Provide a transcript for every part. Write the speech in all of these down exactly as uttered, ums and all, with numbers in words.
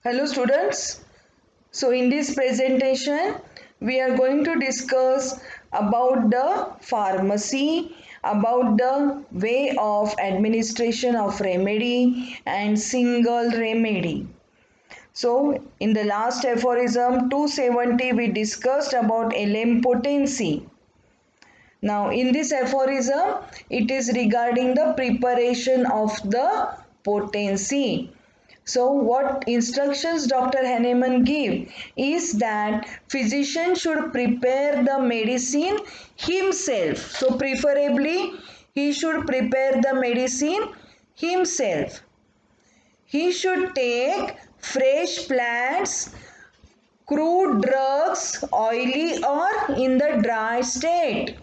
Hello students. So in this presentation we are going to discuss about the pharmacy, about the way of administration of remedy and single remedy. So in the last aphorism two seventy we discussed about elempotency. Now in this aphorism it is regarding the preparation of the potency. So what instructions Doctor Hahnemann give is that physician should prepare the medicine himself. So preferably he should prepare the medicine himself. He should take fresh plants, crude drugs, oily or in the dry state.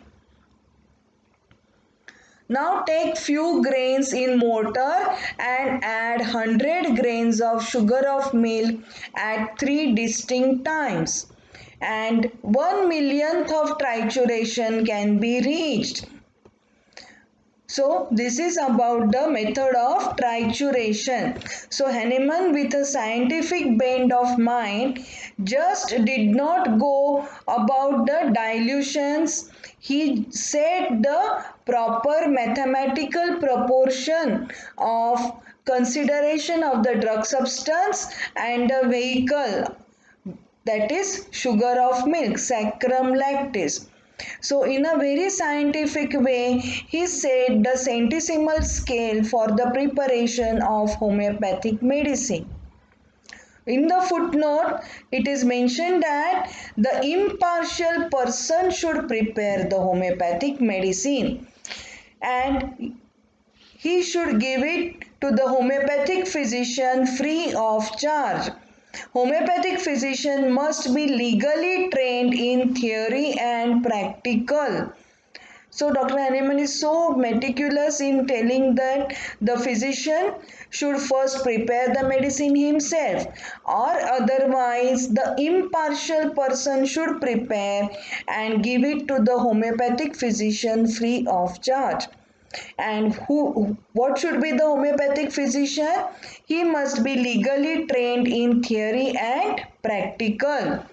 Now take few grains in mortar and add one hundred grains of sugar of milk at three distinct times, and one millionth of trituration can be reached. So this is about the method of trituration. So Hahnemann, with a scientific bent of mind, just did not go about the dilutions. He set the proper mathematical proportion of consideration of the drug substance and the vehicle, that is sugar of milk, saccharum lactis. So in a very scientific way, he said the centesimal scale for the preparation of homeopathic medicine. In the footnote, it is mentioned that the impartial person should prepare the homeopathic medicine and he should give it to the homeopathic physician free of charge. Homeopathic physician must be legally trained in theory and practical. So Doctor Hahnemann is so meticulous in telling that the physician should first prepare the medicine himself, or otherwise the impartial person should prepare and give it to the homeopathic physician free of charge. And who what should be the homeopathic physician? He must be legally trained in theory and practical.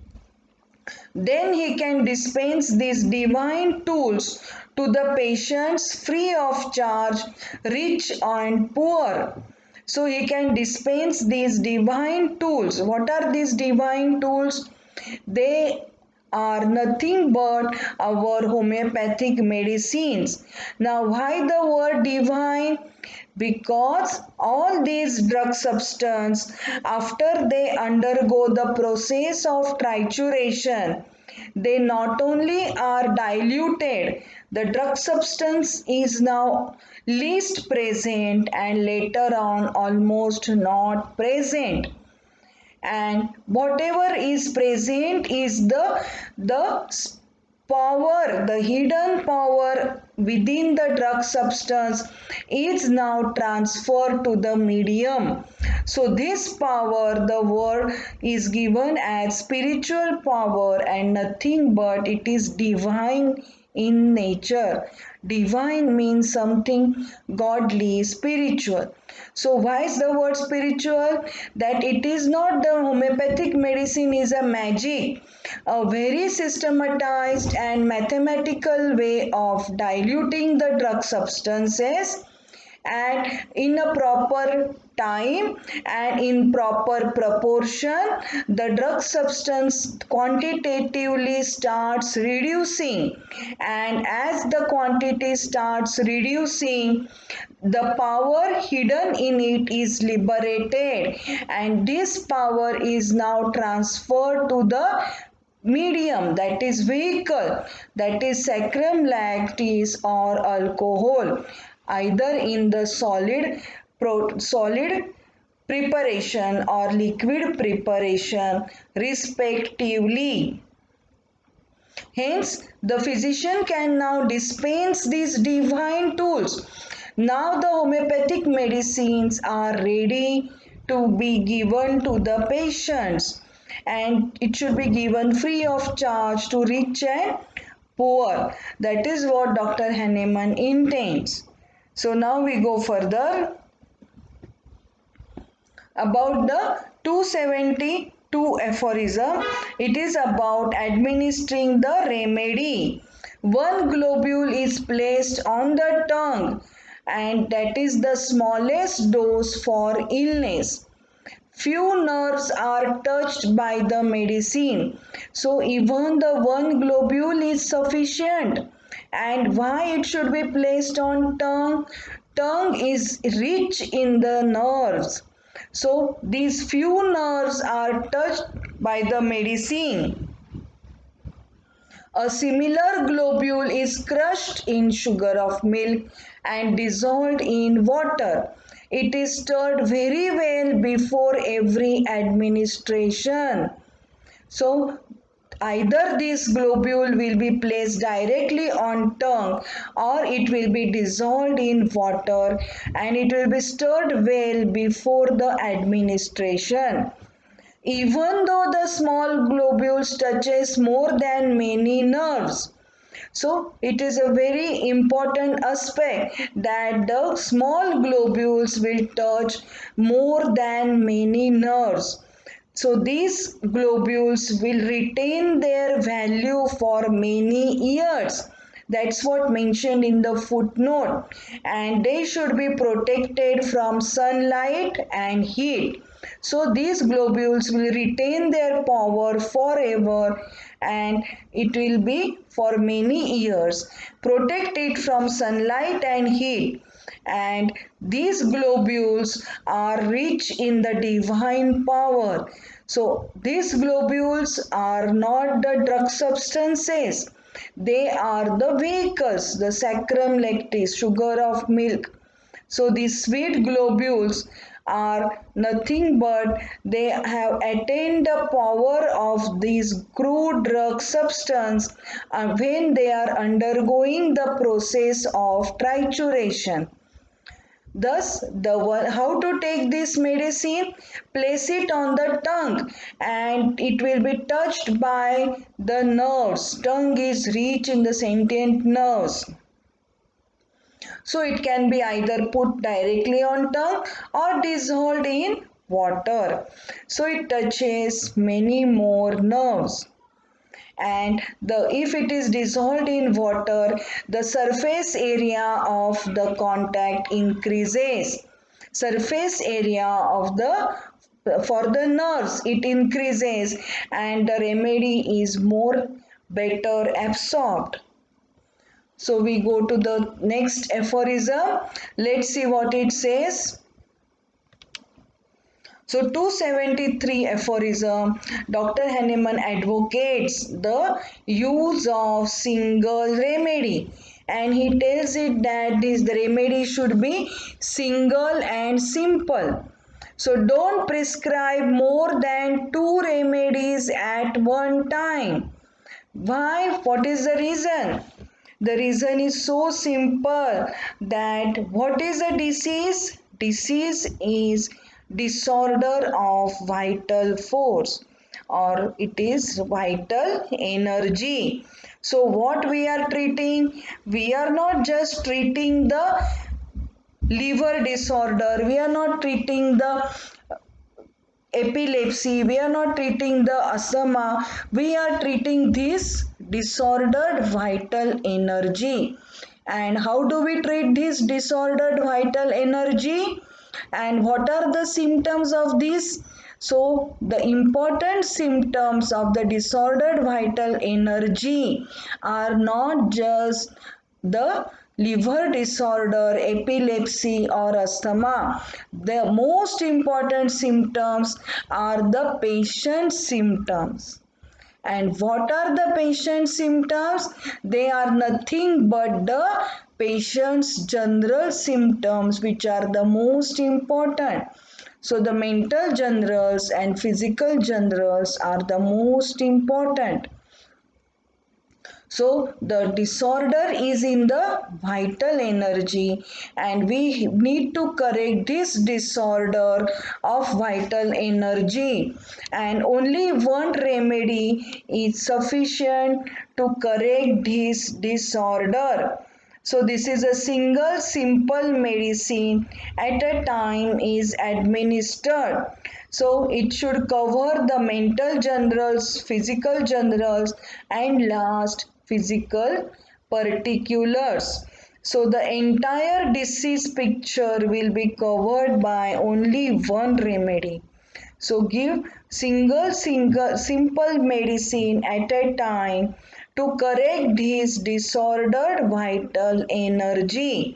Then he can dispense these divine tools to the patients free of charge, rich and poor. So he can dispense these divine tools. What are these divine tools? They are nothing but our homeopathic medicines. Now why the word divine? Because all these drug substances, after they undergo the process of trituration, they not only are diluted, the drug substance is now least present and later on almost not present, and whatever is present is the the power, the hidden power within the drug substance is now transferred to the medium. So this power, the word is given as spiritual power and nothing but it is divine in nature. Divine means something godly, spiritual. So why is the word spiritual? That it is not the homeopathic medicine is a magic, a very systematized and mathematical way of diluting the drug substances and in a proper time and in proper proportion, the drug substance quantitatively starts reducing, and as the quantity starts reducing, the power hidden in it is liberated, and this power is now transferred to the medium, that is vehicle, that is saccharum lactis or alcohol, either in the solid pro solid preparation or liquid preparation respectively. Hence the physician can now dispense these divine tools. Now the homeopathic medicines are ready to be given to the patients, and it should be given free of charge to rich and poor. That is what Doctor Hahnemann intends. So now we go further about the two hundred seventy-two aphorism. It is about administering the remedy. One globule is placed on the tongue, and that is the smallest dose for illness. Few nerves are touched by the medicine, so even the one globule is sufficient. And why it should be placed on tongue? Tongue is rich in the nerves, so these few nerves are touched by the medicine. A similar globule is crushed in sugar of milk and dissolved in water. It is stirred very well before every administration. So, either this globule will be placed directly on tongue, or it will be dissolved in water and it will be stirred well before the administration. Even though the small globules touches more than many nerves. So it is a very important aspect that the small globules will touch more than many nerves. So these globules will retain their value for many years. That's what mentioned in the footnote. And they should be protected from sunlight and heat. So these globules will retain their power forever, and it will be for many years. Protect it from sunlight and heat. And these globules are rich in the divine power. So these globules are not the drug substances. They are the vehicles, the sacrum lactis, sugar of milk. So these sweet globules are nothing but they have attained the power of these crude drug substance uh, when they are undergoing the process of trituration. Thus, the one, how to take this medicine? Place it on the tongue and it will be touched by the nerves. Tongue is rich in the sentient nerves. So it can be either put directly on tongue or dissolved in water. So it touches many more nerves. And the if it is dissolved in water, the surface area of the contact increases. Surface area of the for the nerves it increases and the remedy is more better absorbed. So we go to the next aphorism. Let's see what it says. So two hundred seventy-three aphorism, Doctor Hahnemann advocates the use of single remedy, and he tells it that this the remedy should be single and simple. So don't prescribe more than two remedies at one time. Why? What is the reason? The reason is so simple that what is a disease? Disease is disorder of vital force, or it is vital energy. So what we are treating? We are not just treating the liver disorder, we are not treating the epilepsy, we are not treating the asthma, we are treating this disordered vital energy. And how do we treat this disordered vital energy? And what are the symptoms of this? So the important symptoms of the disordered vital energy are not just the liver disorder, epilepsy or asthma. The most important symptoms are the patient symptoms. And what are the patient symptoms? They are nothing but the patient's general symptoms, which are the most important. So the mental generals and physical generals are the most important. So the disorder is in the vital energy, and we need to correct this disorder of vital energy, and only one remedy is sufficient to correct this disorder. So this is a single simple medicine at a time is administered. So it should cover the mental generals, physical generals, and last physical particulars. So the entire disease picture will be covered by only one remedy. So give single single simple medicine at a time to correct his disordered vital energy.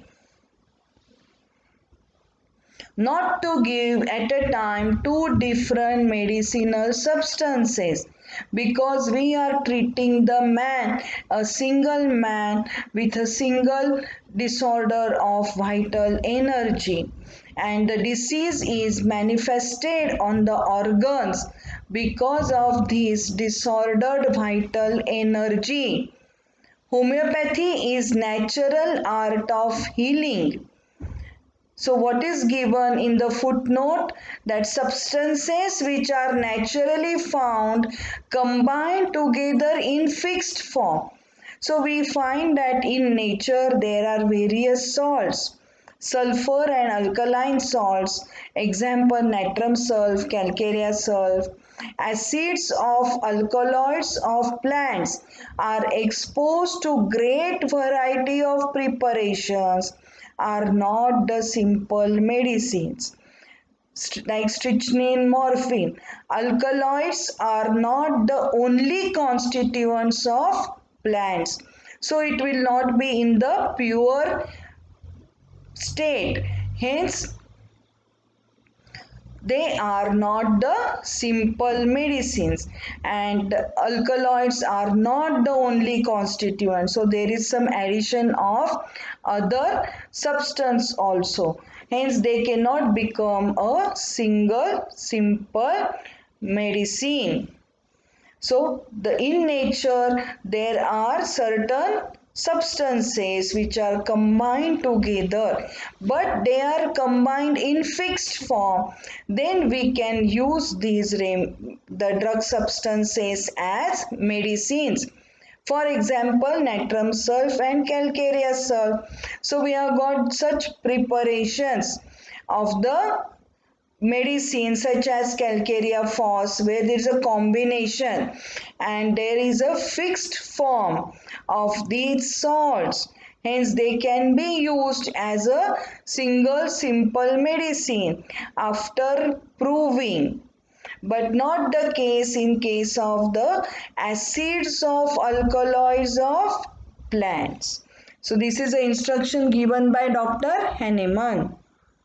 Not to give at a time two different medicinal substances, because we are treating the man, a single man with a single disorder of vital energy, and the disease is manifested on the organs because of this disordered vital energy. Homeopathy is natural art of healing. So what is given in the footnote, that substances which are naturally found combine together in fixed form. So we find that in nature there are various salts, sulfur and alkaline salts, example natrum sulph, calcarea sulph. Acids of alkaloids of plants are exposed to great variety of preparations, are not the simple medicines like strychnine, morphine. Alkaloids are not the only constituents of plants. So it will not be in the pure state. Hence, they are not the simple medicines, and alkaloids are not the only constituent. So there is some addition of other substance also. Hence they cannot become a single simple medicine. So the in nature there are certain substances which are combined together, but they are combined in fixed form. Then we can use these the drug substances as medicines. For example, natrum sulph and calcarea sulph. So we have got such preparations of the medicine such as calcarea phos, where there is a combination and there is a fixed form of these salts. Hence they can be used as a single simple medicine after proving, but not the case in case of the acids of alkaloids of plants. So this is the instruction given by Doctor Hahnemann.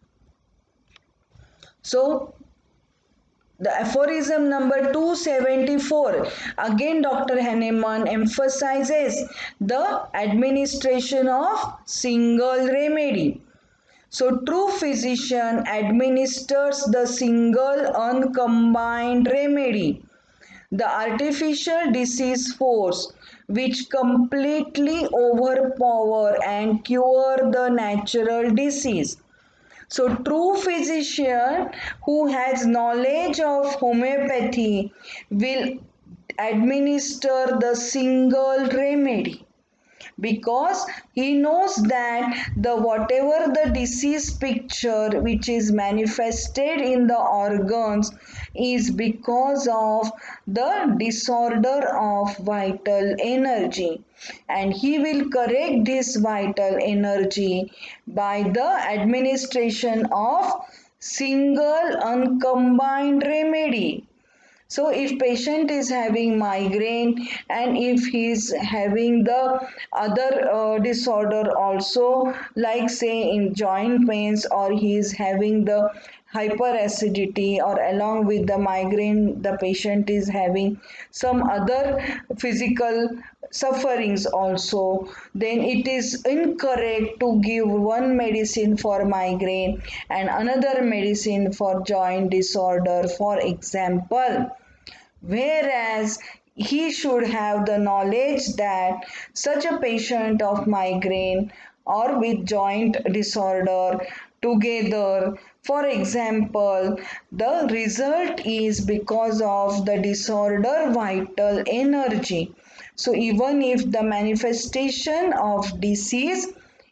So the aphorism number two seventy-four, again Doctor Hahnemann emphasizes the administration of single remedy. So true physician administers the single uncombined remedy, the artificial disease force which completely overpower and cure the natural disease. So true physician who has knowledge of homeopathy will administer the single remedy, because he knows that the whatever the disease picture which is manifested in the organs is because of the disorder of vital energy, and he will correct this vital energy by the administration of single uncombined remedy. So if patient is having migraine and if he is having the other uh, disorder also, like say in joint pains, or he is having the hyperacidity, or along with the migraine the patient is having some other physical sufferings also, then it is incorrect to give one medicine for migraine and another medicine for joint disorder, for example. Whereas he should have the knowledge that such a patient of migraine or with joint disorder together, for example, the result is because of the disorder vital energy. So even if the manifestation of disease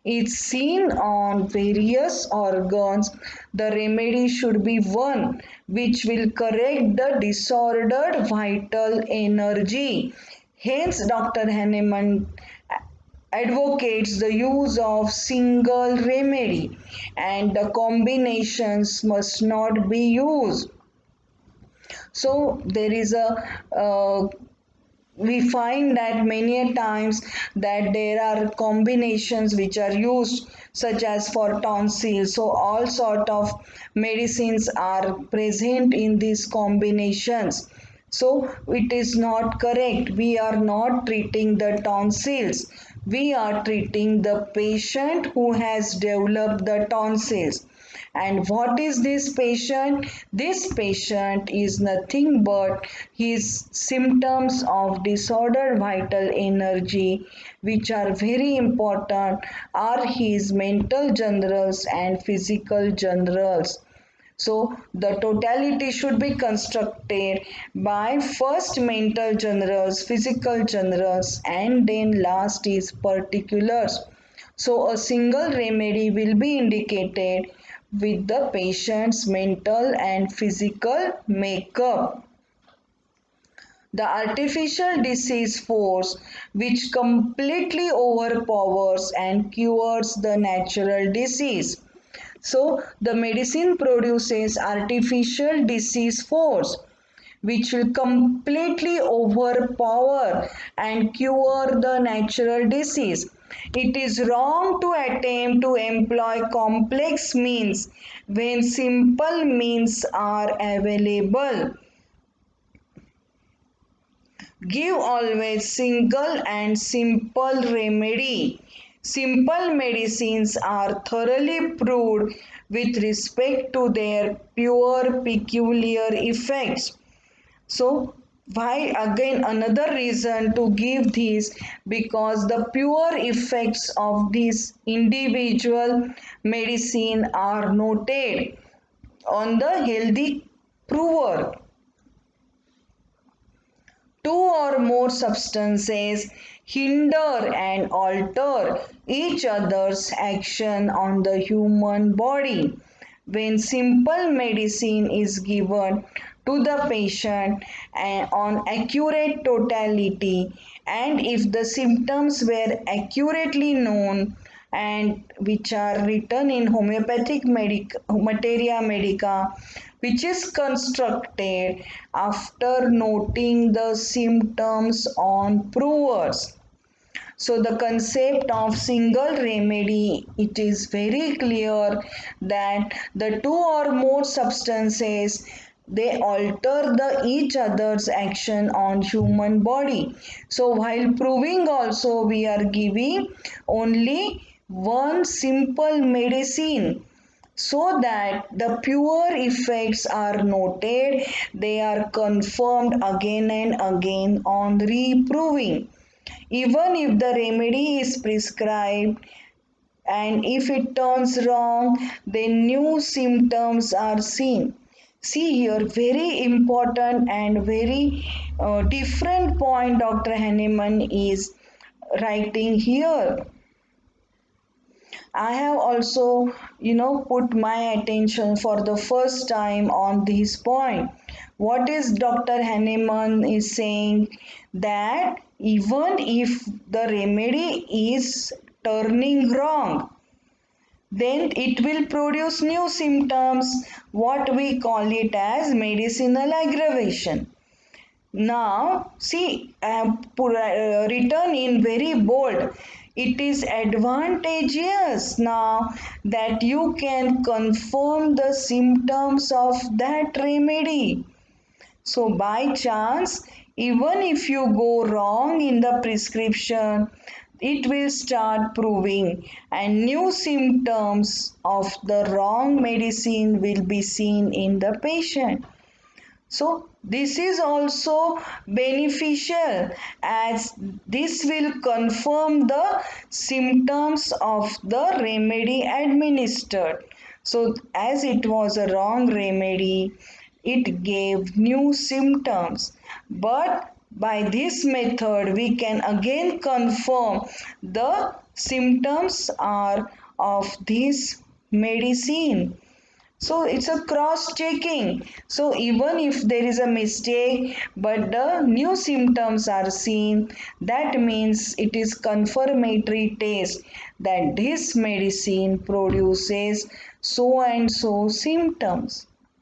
is seen on various organs, the remedy should be one which will correct the disordered vital energy. Hence, Doctor Hahnemann advocates the use of single remedy and the combinations must not be used. So there is a uh, we find that many a times that there are combinations which are used such as for tonsils, so all sort of medicines are present in these combinations. So it is not correct. We are not treating the tonsils, we are treating the patient who has developed the tonsils. And what is this patient? This patient is nothing but his symptoms of disordered vital energy, which are very important, are his mental generals and physical generals. So the totality should be constructed by first mental generals, physical generals, and then last is particulars. So a single remedy will be indicated with the patient's mental and physical makeup. The artificial disease force which completely overpowers and cures the natural disease. So the medicine produces artificial disease force which will completely overpower and cure the natural disease. It is wrong to attempt to employ complex means when simple means are available. Give always single and simple remedy. Simple medicines are thoroughly proved with respect to their pure peculiar effects. So why again another reason to give this, because the pure effects of this individual medicine are noted on the healthy prover. Two or more substances hinder and alter each other's action on the human body. When simple medicine is given to the patient and on accurate totality, and if the symptoms were accurately known and which are written in homeopathic medic materia medica, which is constructed after noting the symptoms on provers. So the concept of single remedy, it is very clear that the two or more substances, they alter the each other's action on human body. So while proving also we are giving only one simple medicine so that the pure effects are noted, they are confirmed again and again on reproving. Even if the remedy is prescribed and if it turns wrong, then new symptoms are seen. See here, very important and very uh, different point Doctor Hahnemann is writing here. I have also, you know, put my attention for the first time on this point. What is Doctor Hahnemann is saying? That even if the remedy is turning wrong, then it will produce new symptoms, what we call it as medicinal aggravation. Now, see, I have put, uh, written in very bold, it is advantageous now that you can confirm the symptoms of that remedy. So, by chance, even if you go wrong in the prescription, it will start proving, and new symptoms of the wrong medicine will be seen in the patient. So this is also beneficial as this will confirm the symptoms of the remedy administered. So as it was a wrong remedy, it gave new symptoms. But By this method, we can again confirm the symptoms are of this medicine. So it's a cross checking. So even if there is a mistake but the new symptoms are seen, that means it is confirmatory test that this medicine produces so and so symptoms.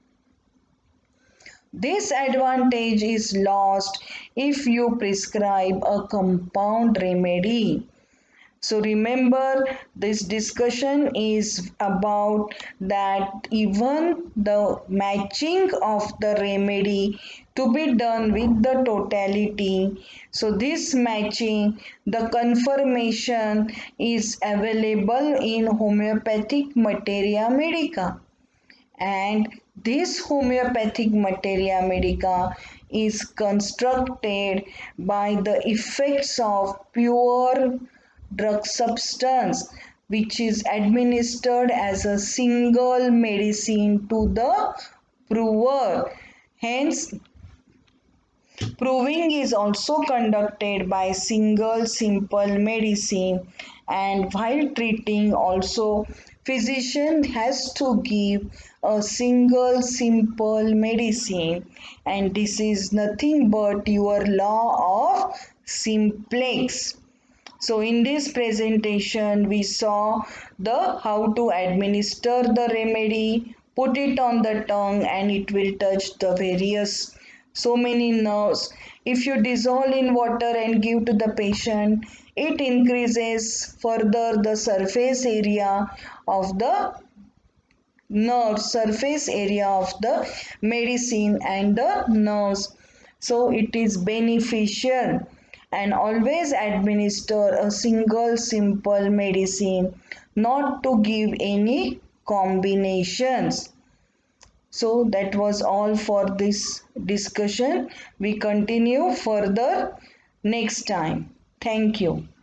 This advantage is lost if you prescribe a compound remedy. So remember, this discussion is about that even the matching of the remedy to be done with the totality. So this matching, the confirmation is available in homeopathic materia medica, and this homeopathic materia medica is constructed by the effects of pure drug substance which is administered as a single medicine to the prover. Hence, proving is also conducted by single simple medicine, and while treating also physician has to give a single simple medicine, and this is nothing but your law of simplex. So in this presentation we saw the how to administer the remedy, put it on the tongue and it will touch the various so many nerves. If you dissolve in water and give to the patient, it increases further the surface area of the nerve, surface area of the medicine and the nerves. So it is beneficial, and always administer a single simple medicine, not to give any combinations. So that was all for this discussion. We continue further next time. Thank you.